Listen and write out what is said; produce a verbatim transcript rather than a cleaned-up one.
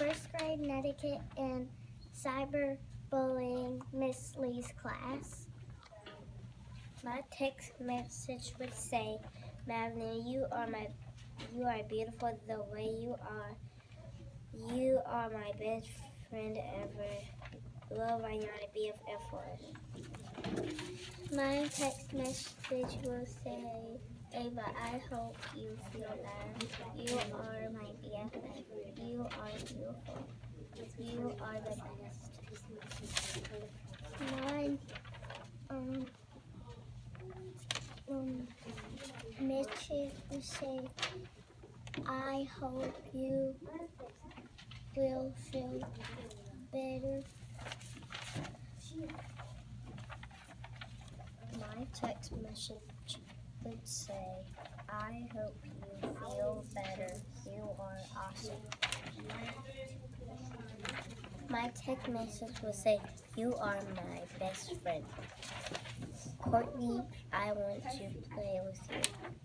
first grade netiquette and cyberbullying Miss Lee's class. My text message would say, Madeline, you are my, you are beautiful the way you are. You are my best friend ever. Love, I want to be of effort. My text message will say, Ava, I hope you feel better. You are my B F F. You are beautiful. You are the best. Mine, um, um, message will say, I hope you will feel better. My text message would say, I hope you feel better. You are awesome. My text message would say, you are my best friend. Courtney, I want to play with you.